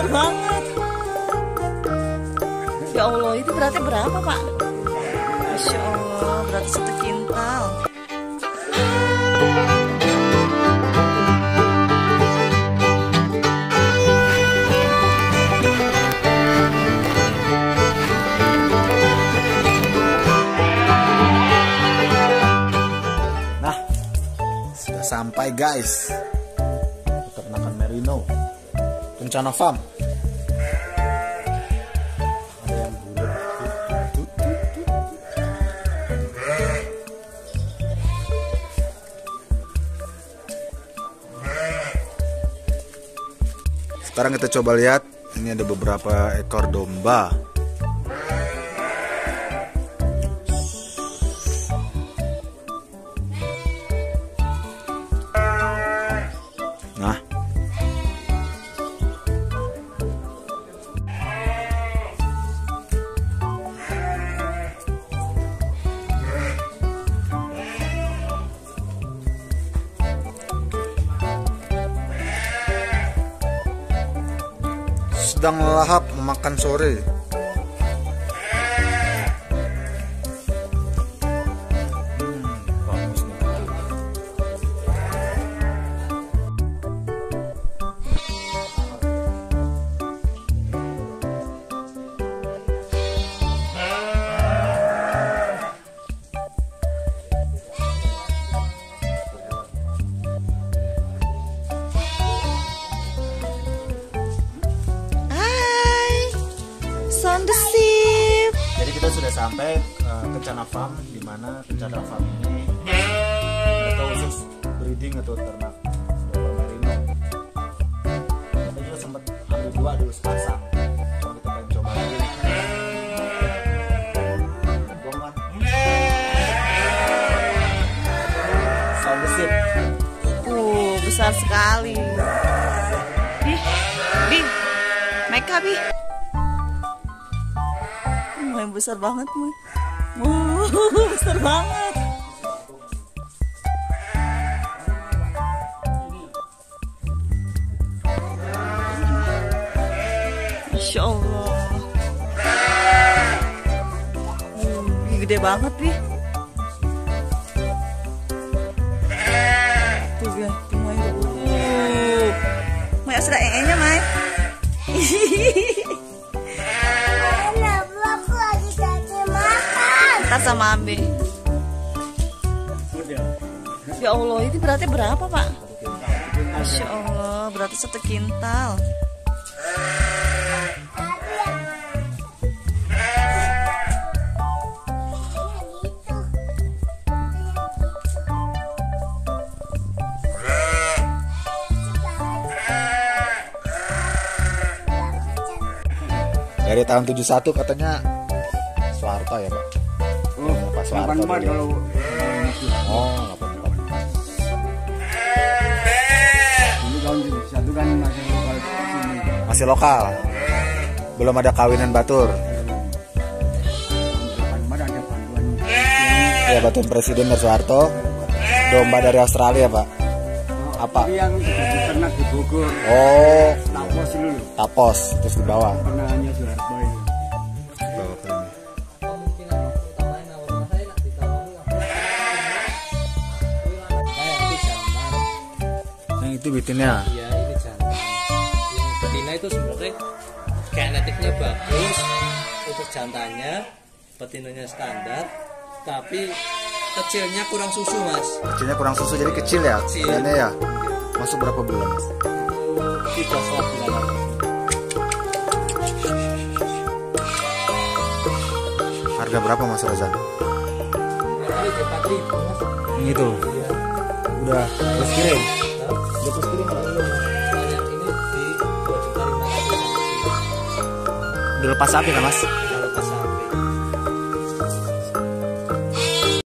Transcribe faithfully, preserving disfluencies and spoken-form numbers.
besar banget. Ya Allah, itu berarti berapa, Pak? Masya Allah, berarti satu kintal. Nah, sudah sampai guys. Peternakan merino Kencana Farm. Sekarang kita coba lihat, ini ada beberapa ekor domba. Nah, sedang lahap memakan sore. On the ship. Jadi kita sudah sampai uh, Kencana Farm, di mana Kencana Farm ini mereka khusus breeding atau ternak domba merino. Kita juga sempat ambil dua dulu sepasang. Kalau kita pengen coba lagi. Domba. On the ship. Uh, besar sekali. Bi, Bi, Meka Bi. Yang besar banget, Mai. Wow, besar banget. Masya Allah. Uh, gede banget, Bi. Tuh, Bi. Tuh, Mai. Uh. Mai, sudah ee-nya, Mai. Ntar sama Ambe. Ya Allah, ini berarti berapa, Pak? Masya Allah, berarti satu kintal. Dari tahun tujuh puluh satu katanya Soeharto ya, Pak? Oh, Pak Soeharto delapan puluh empat kalau oh, delapan puluh empat. ini tahun tujuh puluh satu kan masih lokal sini. Masih lokal. Belum ada kawinan batur. delapan puluh empat ada bantuan. Ya, bantuan Presiden dari Soeharto. Domba dari Australia, Pak. Apa? Ini yang sudah diternak di Bogor. Oh, Tapos dulu. Tapos terus di bawah. Penahannya Soeharto ini. Bawa ke ini. Yang itu bitinnya. Iya, ini jantan. Yang betina itu sebenarnya genetiknya bagus untuk jantannya, betinanya standar, tapi kecilnya kurang susu, Mas. Kecilnya kurang susu jadi kecil ya. Kecil. Kayaknya ya. Masuk berapa bulan, Mas? Tiga setengah bulan. Harga berapa, Mas Razan? Ini empat ribu, Mas. Ini itu. Iya. Udah terus kirim. Nah, Udah terus kirim atau belum? banyak ini di dua juta lima ratus. Udah lepas sapi kan, Mas?